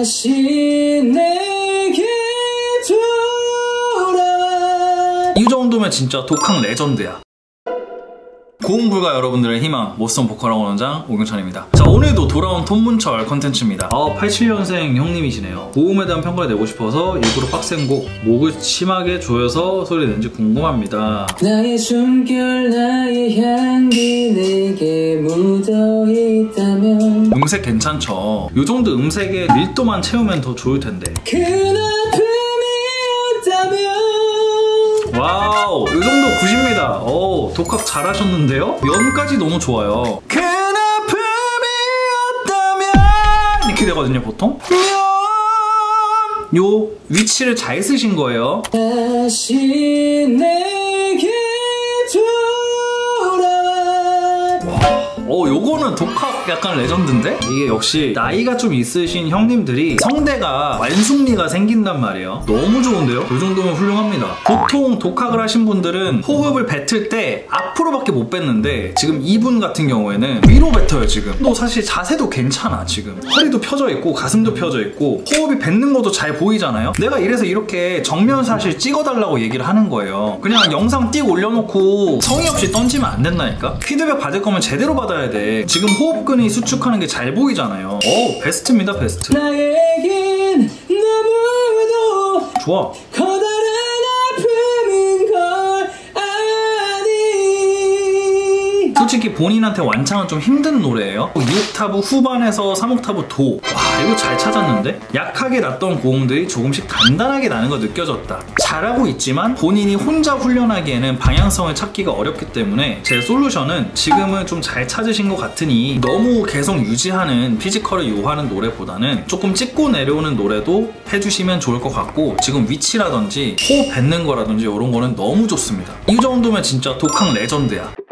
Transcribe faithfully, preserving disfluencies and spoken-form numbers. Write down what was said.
다시 내게 돌아와. 이 정도면 진짜 독학 레전드야. 고음불가 여러분들의 희망, 못선 보컬학원 원장 오경찬입니다. 자, 오늘도 돌아온 톤문철 컨텐츠입니다. 아, 팔십칠 년생 형님이시네요. 고음에 대한 평가를 내고 싶어서 일부러 빡센 곡, 목을 심하게 조여서 소리 낸지 궁금합니다. 나의 숨결, 나의 향기 내게 묻어있다면. 음색 괜찮죠? 요 정도 음색의 밀도만 채우면 더 좋을 텐데. 그 아픔이었다면. 와우, 이 정도 굿입니다. 오, 독학 잘하셨는데요? 연까지 너무 좋아요. 그 아픔이었다면 이렇게 되거든요, 보통. 요 위치를 잘 쓰신 거예요. 다시 내게 돌아와. 어, 요거는 독학 약간 레전드인데? 이게 역시 나이가 좀 있으신 형님들이 성대가 완숙리가 생긴단 말이에요. 너무 좋은데요? 요 정도면 훌륭합니다. 보통 독학을 하신 분들은 호흡을 뱉을 때 앞으로밖에 못 뱉는데 지금 이분 같은 경우에는 위로 뱉어요, 지금. 또 사실 자세도 괜찮아, 지금. 허리도 펴져 있고 가슴도 펴져 있고 호흡이 뱉는 것도 잘 보이잖아요? 내가 이래서 이렇게 정면 사실 찍어달라고 얘기를 하는 거예요. 그냥 영상 띄고 올려놓고 성의 없이 던지면 안 된다니까? 피드백 받을 거면 제대로 받아야 돼. 지금 호흡근이 수축하는 게 잘 보이잖아요. 오, 베스트입니다, 베스트. 나에겐 너무도 좋아. 커다란 아픔인 걸 아니. 솔직히 본인한테 완창은 좀 힘든 노래예요. 육 옥타브 후반에서 삼 옥타브 도. 와, 이거 잘 찾았는데? 약하게 났던 고음들이 조금씩 단단하게 나는 거 느껴졌다. 잘하고 있지만 본인이 혼자 훈련하기에는 방향성을 찾기가 어렵기 때문에 제 솔루션은 지금은 좀 잘 찾으신 것 같으니 너무 계속 유지하는 피지컬을 요하는 노래보다는 조금 찍고 내려오는 노래도 해주시면 좋을 것 같고, 지금 위치라든지 호흡 뱉는 거라든지 이런 거는 너무 좋습니다. 이 정도면 진짜 독학 레전드야.